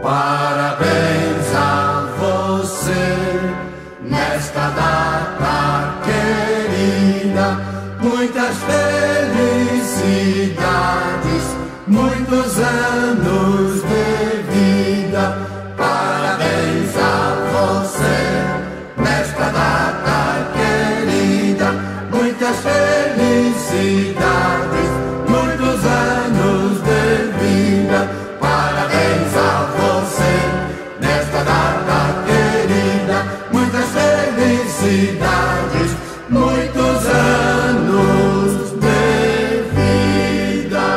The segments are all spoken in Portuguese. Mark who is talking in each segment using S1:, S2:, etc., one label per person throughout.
S1: Parabéns a você nesta data querida, muitas felicidades, muitos anos de vida. Parabéns a você nesta data querida, muitas felicidades, muitos anos de vida. Parabéns a você nesta data querida, muitas felicidades, muitos anos de vida.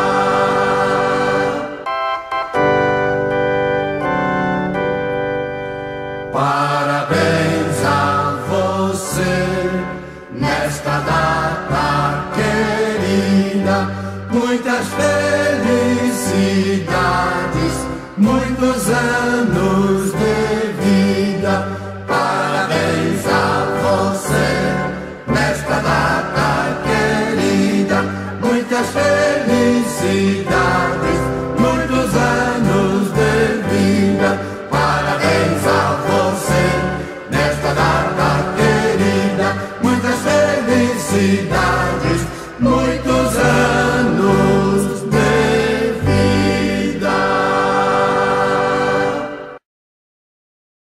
S1: Parabéns a você nesta data querida, muitas felicidades, muitos anos